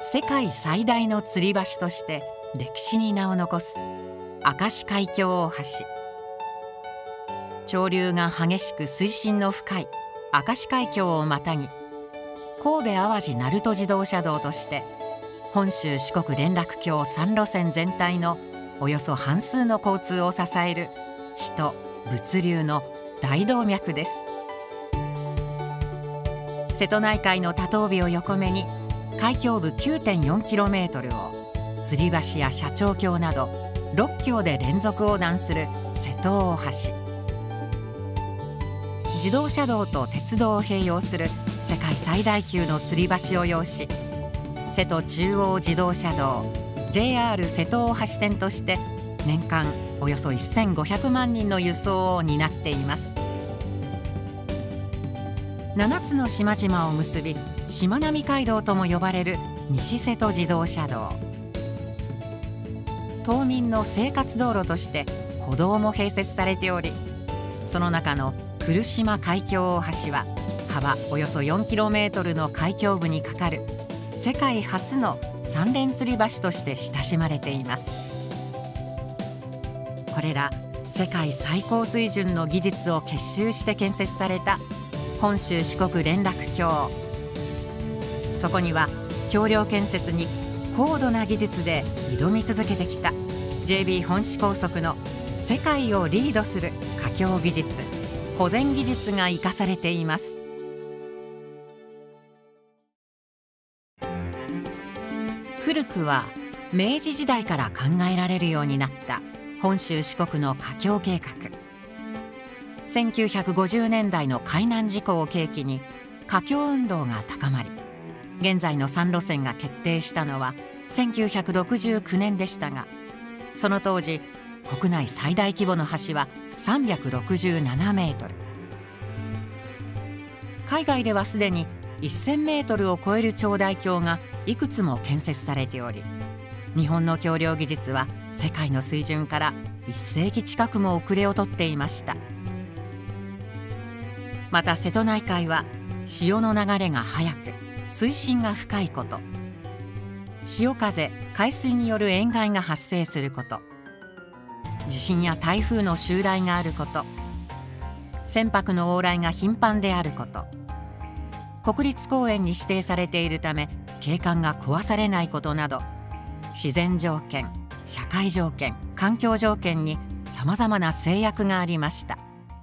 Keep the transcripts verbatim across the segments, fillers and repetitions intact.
世界最大の吊り橋として歴史に名を残す明石海峡大橋。潮流が激しく水深の深い明石海峡をまたぎ、神戸淡路鳴門自動車道として本州四国連絡橋さん路線全体のおよそ半数の交通を支える人・物流の大動脈です。瀬戸内海の多島尾を横目に海峡部 きゅうてんよんキロメートル を吊り橋や斜張橋などろっ橋で連続横断する瀬戸大橋。自動車道と鉄道を併用する世界最大級の吊り橋を擁し、瀬戸中央自動車道 ジェイアール 瀬戸大橋線として年間およそせんごひゃくまんにんの輸送を担っています。ななつの島々を結び、しまなみ海道とも呼ばれる西瀬戸自動車道。島民の生活道路として歩道も併設されており、その中の来島海峡大橋は幅およそ よんキロメートル の海峡部に架かる世界初の三連吊り橋として親しまれています。これら世界最高水準の技術を結集して建設された本州四国連絡橋。そこには橋梁建設に高度な技術で挑み続けてきた ジェイビー 本市高速の世界をリードする架橋技術、保全技術が生かされています。古くは明治時代から考えられるようになった本州四国の架橋計画。せんきゅうひゃくごじゅうねんだいの海難事故を契機に架橋運動が高まり、現在のさん路線が決定したのはせんきゅうひゃくろくじゅうきゅうねんでしたが、その当時国内最大規模の橋はさんびゃくろくじゅうななメートル。海外ではすでにせんメートルを超える長大橋がいくつも建設されており、日本の橋梁技術は世界の水準からいっせいき近くも遅れをとっていました。また瀬戸内海は潮の流れが速く水深が深いこと、潮風・海水による塩害が発生すること、地震や台風の襲来があること、船舶の往来が頻繁であること、国立公園に指定されているため景観が壊されないことなど、自然条件、社会条件、環境条件にさまざまな制約がありました。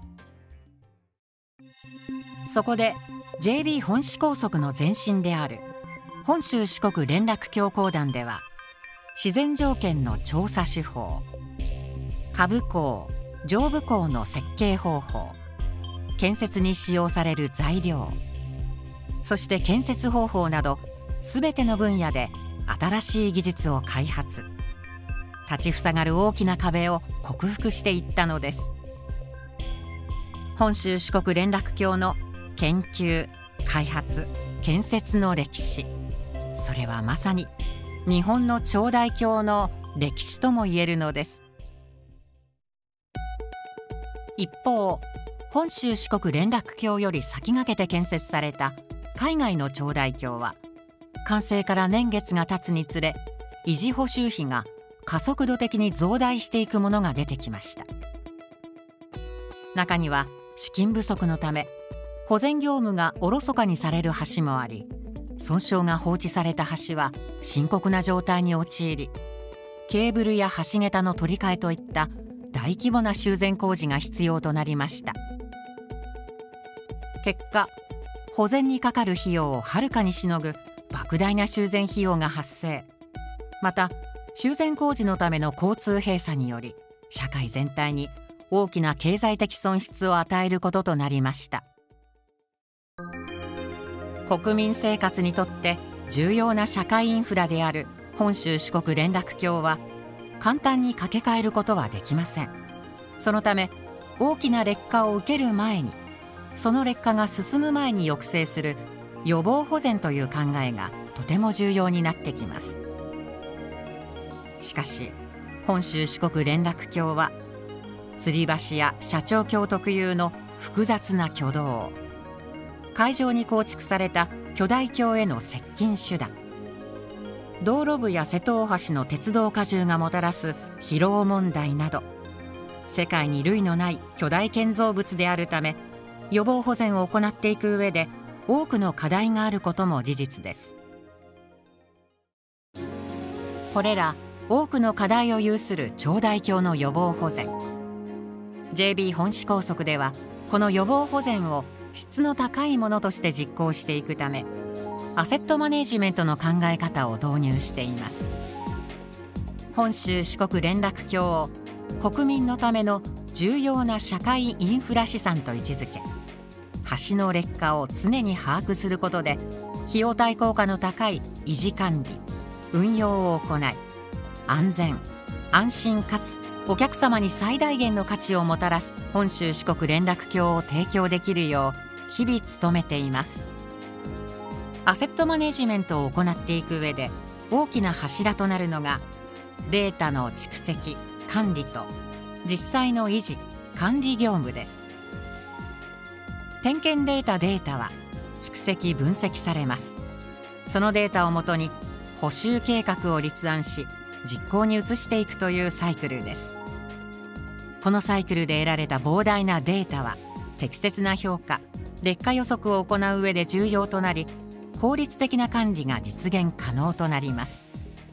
そこで ジェイビー 本市高速の前身である本州四国連絡橋公団では、自然条件の調査手法、下部工・上部工の設計方法、建設に使用される材料、そして建設方法などすべての分野で新しい技術を開発、立ちふさがる大きな壁を克服していったのです。本州四国連絡橋の研究・開発・建設の歴史、それはまさに日本の長大橋の歴史とも言えるのです。一方、本州四国連絡橋より先駆けて建設された海外の長大橋は、完成から年月が経つにつれ維持補修費が加速度的に増大していくものが出てきました。中には資金不足のため保全業務がおろそかにされる橋もあり、損傷が放置された橋は深刻な状態に陥り、ケーブルや橋桁の取り替えといった大規模な修繕工事が必要となりました。結果、保全にかかる費用をはるかにしのぐ莫大な修繕費用が発生。また修繕工事のための交通閉鎖により社会全体に大きな経済的損失を与えることとなりました。国民生活にとって重要な社会インフラである本州四国連絡橋は簡単に架け替えることはできません。そのため大きな劣化を受ける前に、その劣化が進む前に抑制する予防保全という考えがとても重要になってきます。しかし本州四国連絡橋は吊り橋や斜張橋特有の複雑な挙動、海上に構築された巨大橋への接近手段、 道路部や瀬戸大橋の鉄道荷重がもたらす疲労問題など、世界に類のない巨大建造物であるため、予防保全を行っていく上で多くの課題があることも事実です。これら多くの課題を有する長大橋の予防保全、 ジェービー 本市高速ではこの予防保全を質の高いものとして実行していくため、アセットマネジメントの考え方を導入しています。本州四国連絡橋を国民のための重要な社会インフラ資産と位置づけ、橋の劣化を常に把握することで費用対効果の高い維持管理、運用を行い、安全安心かつお客様に最大限の価値をもたらす本州四国連絡橋を提供できるよう日々努めています。アセットマネジメントを行っていく上で大きな柱となるのがデータの蓄積・管理と実際の維持・管理業務です。点検データデータは蓄積・分析されます。そのデータをもとに補修計画を立案し実行に移していくというサイクルです。このサイクルで得られた膨大なデータは適切な評価・劣化予測を行う上で重要となり、効率的な管理が実現可能となります。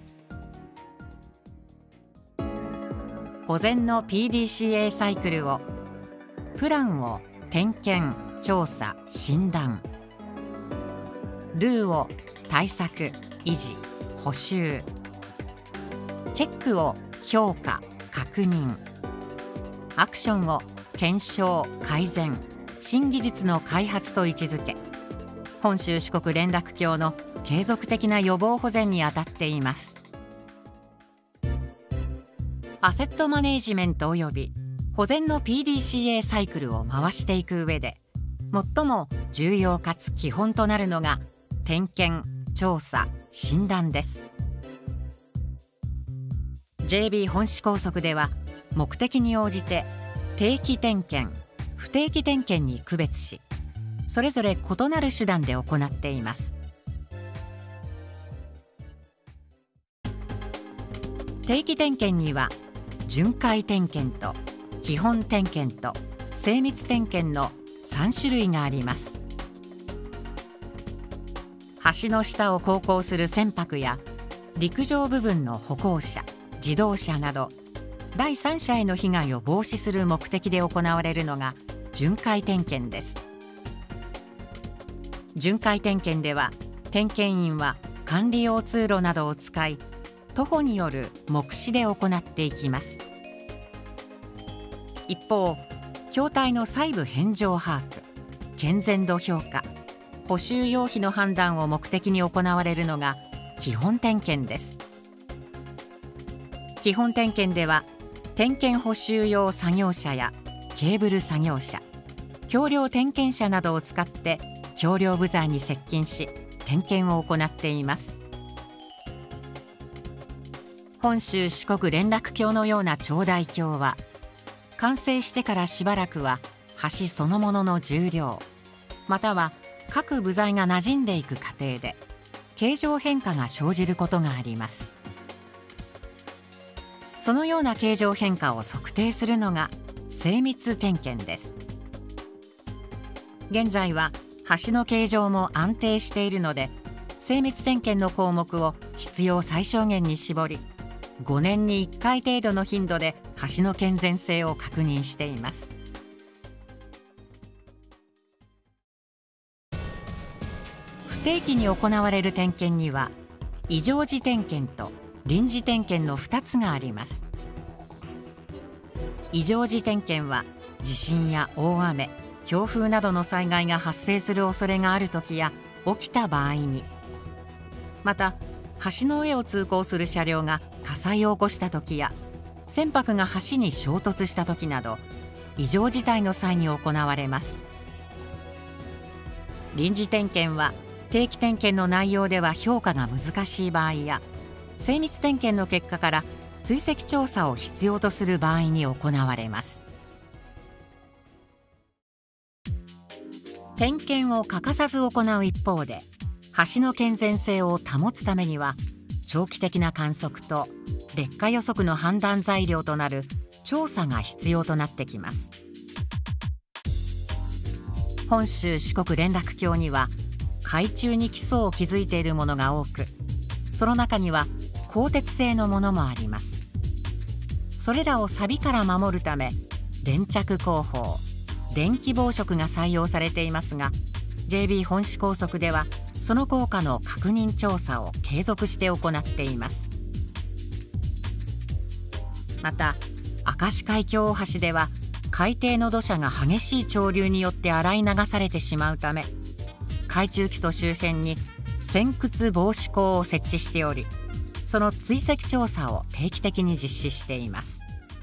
保全の ピーディーシーエー サイクルをプランを点検・調査・診断、 Do を対策・維持・補修、チェックを評価・確認、アクションを検証・改善・新技術の開発と位置づけ、本州四国連絡橋の継続的な予防保全に当たっています。アセットマネージメントおよび保全の ピーディーシーエー サイクルを回していく上で最も重要かつ基本となるのが点検・調査・診断です。 ジェービー 本市高速では目的に応じて定期点検・不定期点検に区別し、それぞれ異なる手段で行っています。定期点検には巡回点検と基本点検と精密点検のさん種類があります。橋の下を航行する船舶や陸上部分の歩行者・自動車など第三者への被害を防止する目的で行われるのが巡回点検です。巡回点検では点検員は管理用通路などを使い徒歩による目視で行っていきます。一方、橋体の細部変状把握、健全度評価、補修要否の判断を目的に行われるのが基本点検です。基本点検では点検補修用作業車やケーブル作業車、橋梁点検車などを使って橋梁部材に接近し点検を行っています。本州四国連絡橋のような長大橋は完成してからしばらくは橋そのものの重量または各部材が馴染んでいく過程で形状変化が生じることがあります。そのような形状変化を測定するのが精密点検です。現在は橋の形状も安定しているので精密点検の項目を必要最小限に絞りごねんにいっかい程度の頻度で橋の健全性を確認しています。不定期に行われる点検には異常時点検と臨時点検のふたつがあります。異常時点検は地震や大雨、強風などの災害が発生する恐れがあるときや起きた場合に、また橋の上を通行する車両が火災を起こしたときや船舶が橋に衝突したときなど異常事態の際に行われます。臨時点検は定期点検の内容では評価が難しい場合や精密点検の結果から追跡調査を必要とする場合に行われます。点検を欠かさず行う一方で橋の健全性を保つためには長期的な観測と劣化予測の判断材料となる調査が必要となってきます。本州四国連絡橋には海中に基礎を築いているものが多く、その中には鋼鉄製のものもあります。それらを錆から守るため電着工法、電気防飾が採用されていますが、 ジェービー 本市高速ではその効果の確認調査を継続して行っています。また明石海峡大橋では海底の土砂が激しい潮流によって洗い流されてしまうため、海中基礎周辺に潜掘防止溝を設置しており、その追跡調査を定期的に実施しています。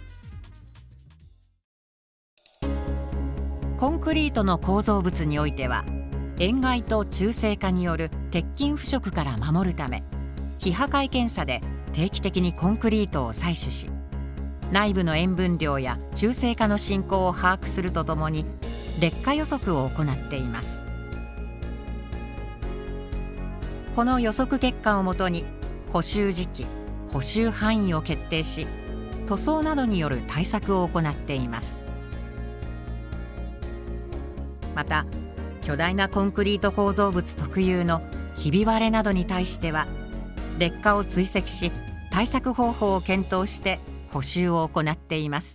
コンクリートの構造物においては、塩害と中性化による鉄筋腐食から守るため、非破壊検査で定期的にコンクリートを採取し、内部の塩分量や中性化の進行を把握するとともに劣化予測を行っています。この予測結果をもとに補修時期、補修範囲を決定し、塗装などによる対策を行っています。また巨大なコンクリート構造物特有のひび割れなどに対しては、劣化を追跡し対策方法を検討して補修を行っています。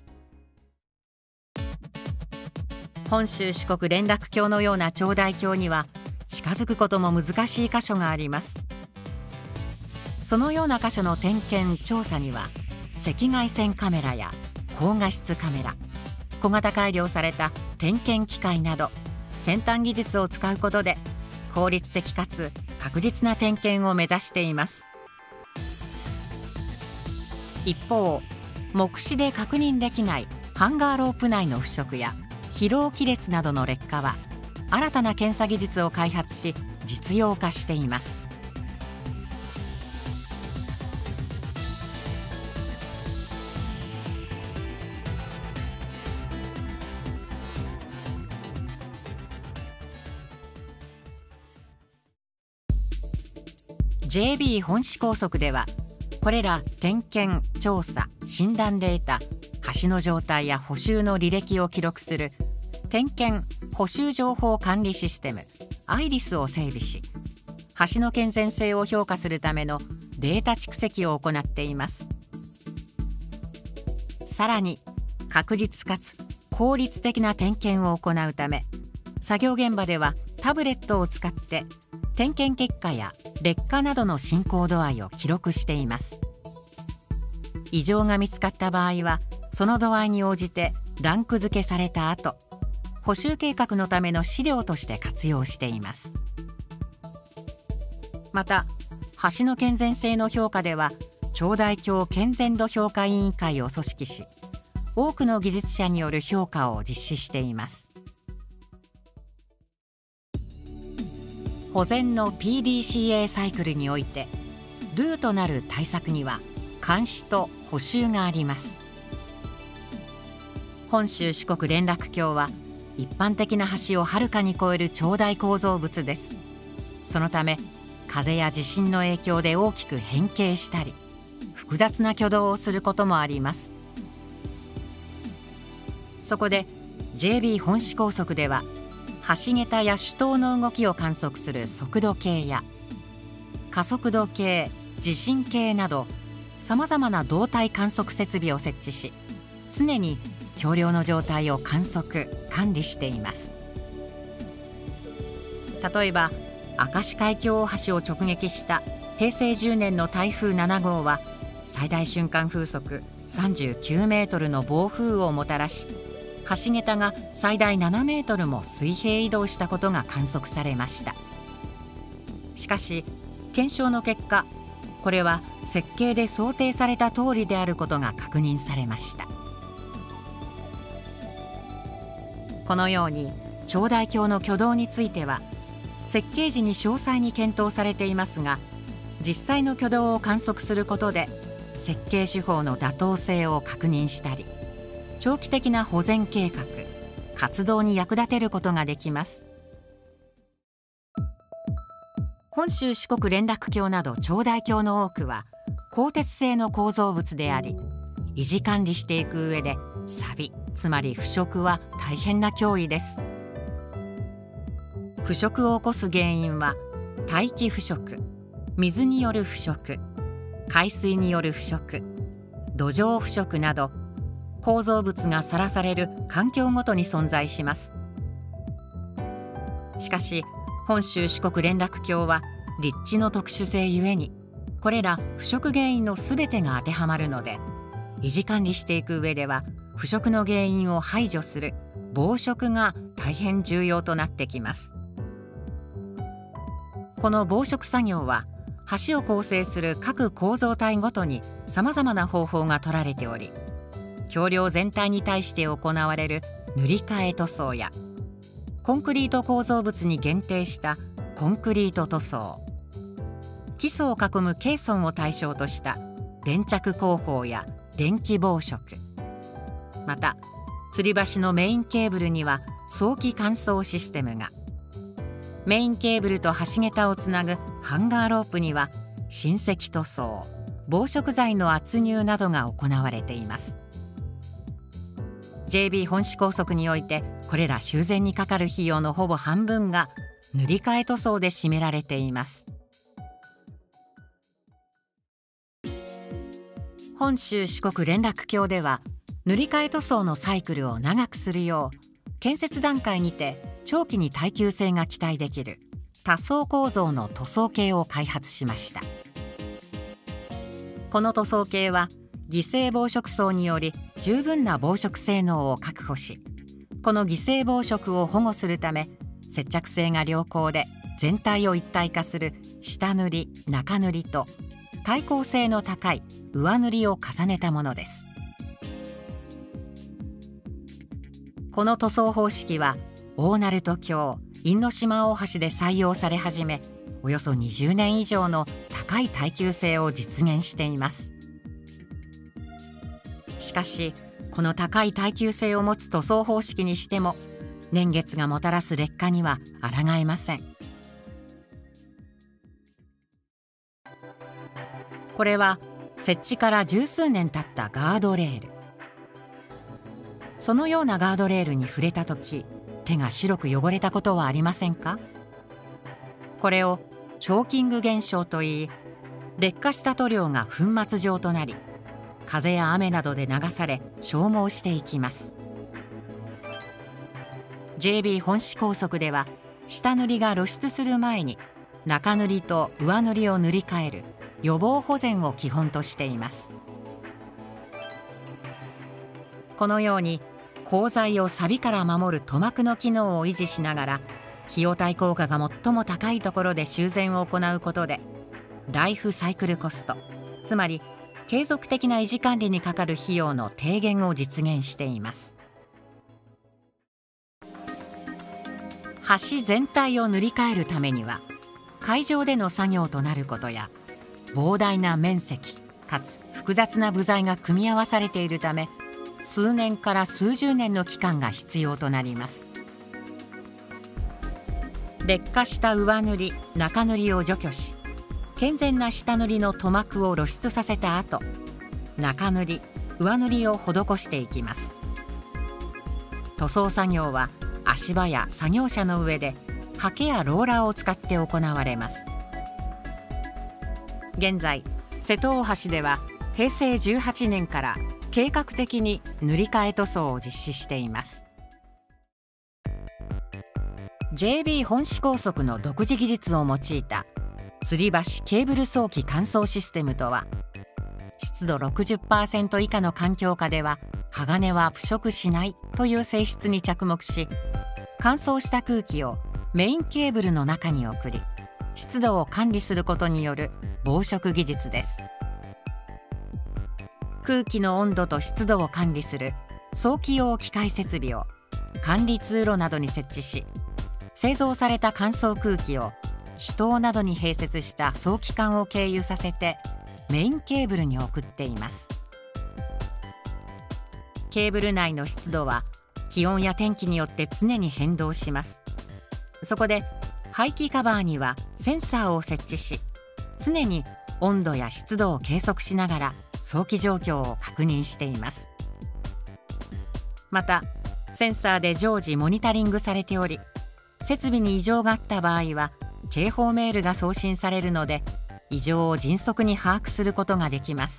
本州四国連絡橋のような長大橋には近づくことも難しい箇所があります。そのような箇所の点検調査には、赤外線カメラや高画質カメラ、小型改良された点検機械など先端技術を使うことで効率的かつ確実な点検を目指しています。一方、目視で確認できないハンガーロープ内の腐食や疲労亀裂などの劣化は、新たな検査技術を開発し実用化しています。ジェービー 本市高速では、これら点検、調査、診断で得た橋の状態や補修の履歴を記録する点検・補修情報管理システム アイリス を整備し、橋の健全性を評価するためのデータ蓄積を行っています。さらに確実かつ効率的な点検を行うため、作業現場ではタブレットを使って点検結果や劣化などの進行度合いを記録しています。異常が見つかった場合は、その度合いに応じてランク付けされた後、補修計画のための資料として活用しています。また橋の健全性の評価では、長大橋健全度評価委員会を組織し、多くの技術者による評価を実施しています。保全の ピーディーシーエー サイクルにおいて、ルーとなる対策には監視と補修があります。本州四国連絡橋は一般的な橋をはるかに超える長大構造物です。そのため風や地震の影響で大きく変形したり、複雑な挙動をすることもあります。そこで ジェービー 本市高速では、橋桁や主塔の動きを観測する速度計や加速度計、地震計などさまざまな動態観測設備を設置し、常に橋梁の状態を観測・管理しています。例えば明石海峡大橋を直撃したへいせいじゅうねんの台風ななごうは、最大瞬間風速さんじゅうきゅうメートルの暴風をもたらし、橋桁が最大ななメートルも水平移動したことが観測されました。しかし検証の結果、これは設計で想定された通りであることが確認されました。このように長大橋の挙動については設計時に詳細に検討されていますが、実際の挙動を観測することで設計手法の妥当性を確認したり、長期的な保全計画・活動に役立てることができます。 本州四国連絡橋など長大橋の多くは鋼鉄製の構造物であり、維持管理していく上で錆、つまり腐食は大変な脅威です。腐食を起こす原因は大気腐食、水による腐食、海水による腐食、土壌腐食など構造物がさらされる環境ごとに存在します。しかし本州四国連絡橋は立地の特殊性ゆえに、これら腐食原因のすべてが当てはまるので、維持管理していく上では腐食の原因を排除する防食が大変重要となってきます。この防食作業は橋を構成する各構造体ごとにさまざまな方法が取られており、橋梁全体に対して行われる塗り替え塗装やコンクリート構造物に限定したコンクリート塗装、基礎を囲むケーソンを対象とした電着工法や電気防食、また吊り橋のメインケーブルには早期乾燥システムが、メインケーブルと橋桁をつなぐハンガーロープには新石塗装、防食材の圧入などが行われています。 ジェービー 本市高速においてこれら修繕にかかる費用のほぼ半分が塗り替え塗装で占められています。本州四国連絡橋では塗り替え塗装のサイクルを長くするよう建設段階にて長期に耐久性が期待できる多層構造の塗装系を開発しました。この塗装系は犠牲防食層により十分な防食性能を確保し、この犠牲防食を保護するため接着性が良好で全体を一体化する下塗り、中塗りと耐候性の高い上塗りを重ねたものです。この塗装方式は大鳴門橋、因島大橋で採用され始め、およそにじゅうねん以上の高い耐久性を実現しています。しかしこの高い耐久性を持つ塗装方式にしても年月がもたらす劣化には抗えません。これは設置から十数年経ったガードレール。そのようなガードレールに触れた時、手が白く汚れたことはありませんか？これをチョーキング現象といい、劣化した塗料が粉末状となり、風や雨などで流され消耗していきます。 ジェービー 本市高速では下塗りが露出する前に中塗りと上塗りを塗り替える予防保全を基本としています。このように鋼材を錆から守る塗膜の機能を維持しながら、費用対効果が最も高いところで修繕を行うことでライフサイクルコスト、つまり継続的な維持管理にかかる費用の低減を実現しています。橋全体を塗り替えるためには海上での作業となることや、膨大な面積かつ複雑な部材が組み合わされているため、数年から数十年の期間が必要となります。劣化した上塗り、中塗りを除去し、健全な下塗りの塗膜を露出させた後、中塗り、上塗りを施していきます。塗装作業は足場や作業車の上でハケやローラーを使って行われます。現在瀬戸大橋ではへいせいじゅうはちねんから計画的に塗り替え塗装を実施しています。 ジェービー 本市高速の独自技術を用いた吊り橋ケーブル早期乾燥システムとは、湿度 ろくじゅっパーセント 以下の環境下では鋼は腐食しないという性質に着目し、乾燥した空気をメインケーブルの中に送り、湿度を管理することによる防食技術です。空気の温度と湿度を管理する早期用機械設備を管理通路などに設置し、製造された乾燥空気を主塔などに併設した早期管を経由させてメインケーブルに送っています。ケーブル内の湿度は気温や天気によって常に変動します。そこで排気カバーにはセンサーを設置し、常に温度や湿度を計測しながら送気状況を確認しています。またセンサーで常時モニタリングされており、設備に異常があった場合は警報メールが送信されるので、異常を迅速に把握することができます。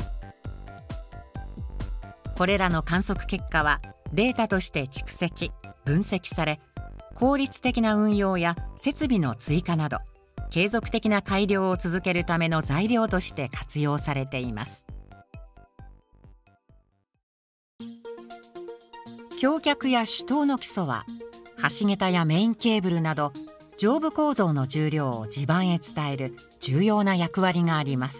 これらの観測結果はデータとして蓄積・分析され、効率的な運用や設備の追加など継続的な改良を続けるための材料として活用されています。橋脚や主塔の基礎は橋桁やメインケーブルなど上部構造の重量を地盤へ伝える重要な役割があります。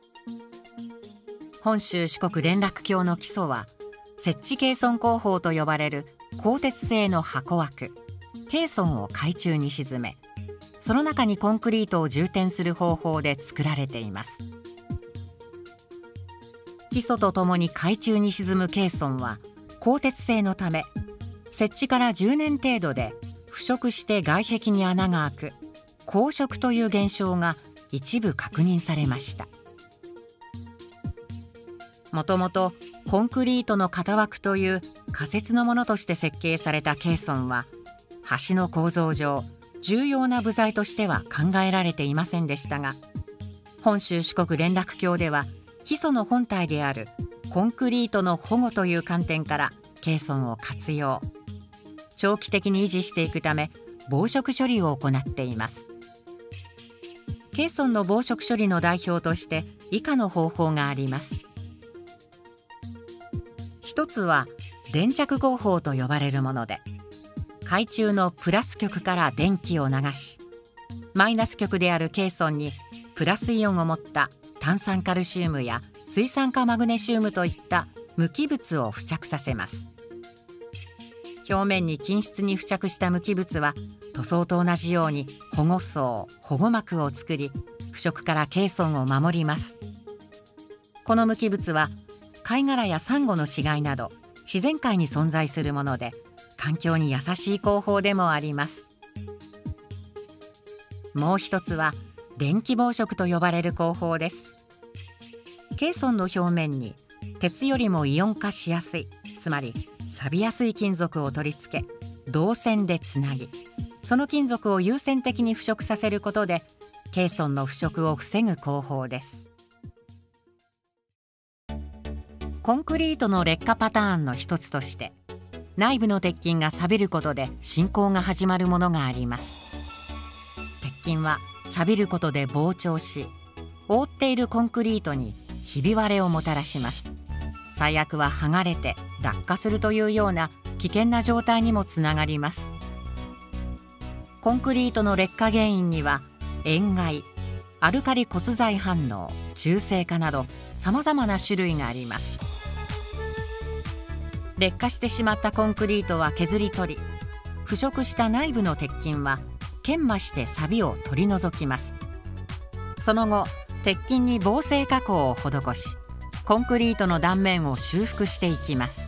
本州四国連絡橋の基礎は設置ケーソン工法と呼ばれる鋼鉄製の箱枠ケーソンを海中に沈め、その中にコンクリートを充填する方法で作られています。基礎とともに海中に沈むケーソンは鋼鉄製のため、設置からじゅうねん程度で腐食して外壁に穴が開く鋼食という現象が一部確認されました。もともとコンクリートの型枠という仮設のものとして設計されたケーソンは、橋の構造上重要な部材としては考えられていませんでしたが、本州四国連絡橋では基礎の本体であるコンクリートの保護という観点からケーソンを活用、長期的に維持していくため防食処理を行っています。ケーソンの防食処理の代表として以下の方法があります。一つは電着工法と呼ばれるもので、海中のプラス極から電気を流し、マイナス極であるケーソンにプラスイオンを持った炭酸カルシウムや水酸化マグネシウムといった無機物を付着させます。表面に均質に付着した無機物は塗装と同じように保護層・保護膜を作り、腐食からケーソンを守ります。この無機物は貝殻やサンゴの死骸など自然界に存在するもので、環境に優しい工法でもあります。もう一つは電気防食と呼ばれる工法です。ケーソンの表面に鉄よりもイオン化しやすい、つまり錆びやすい金属を取り付け、導線でつなぎ、その金属を優先的に腐食させることでケーソンの腐食を防ぐ工法です。コンクリートの劣化パターンの一つとして、内部の鉄筋が錆びることで進行が始まるものがあります。鉄筋は錆びることで膨張し、覆っているコンクリートにひび割れをもたらします。最悪は剥がれて落下するというような危険な状態にもつながります。コンクリートの劣化原因には塩害、アルカリ骨材反応、中性化などさまざまな種類があります。劣化してしまったコンクリートは削り取り、腐食した内部の鉄筋は研磨して錆びを取り除きます。その後、鉄筋に防整加工を施し、コンクリートの断面を修復していきます。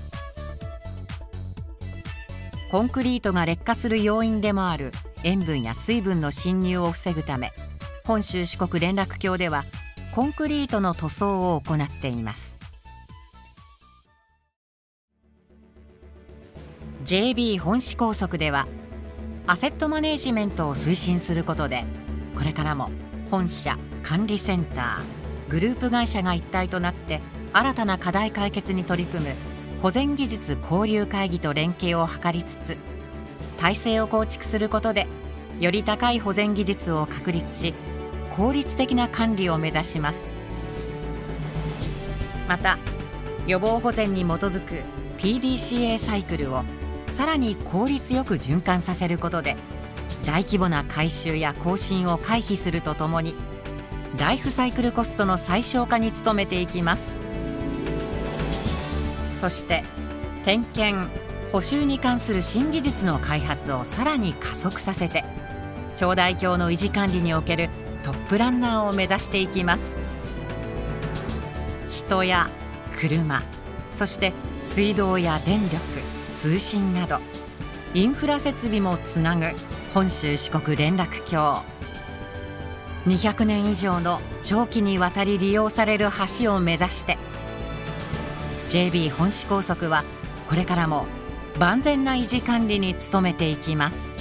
コンクリートが劣化する要因でもある塩分や水分の侵入を防ぐため、本州四国連絡橋ではコンクリートの塗装を行っています。ジェービー 本市高速ではアセットマネージメントを推進することで、これからも本社、管理センター、グループ会社が一体となって新たな課題解決に取り組む保全技術交流会議と連携を図りつつ、体制を構築することでより高い保全技術を確立し、効率的な管理を目指します。また予防保全に基づく ピーディーシーエー サイクルをさらに効率よく循環させることで、大規模な改修や更新を回避するとともにライフサイクルコストの最小化に努めていきます。そして点検・補修に関する新技術の開発をさらに加速させて、長大橋の維持管理におけるトップランナーを目指していきます。人や車、そして水道や電力、通信などインフラ設備もつなぐ本州四国連絡橋。 にひゃくねん以上の長期にわたり利用される橋を目指して ジェービー 本市高速はこれからも万全な維持管理に努めていきます。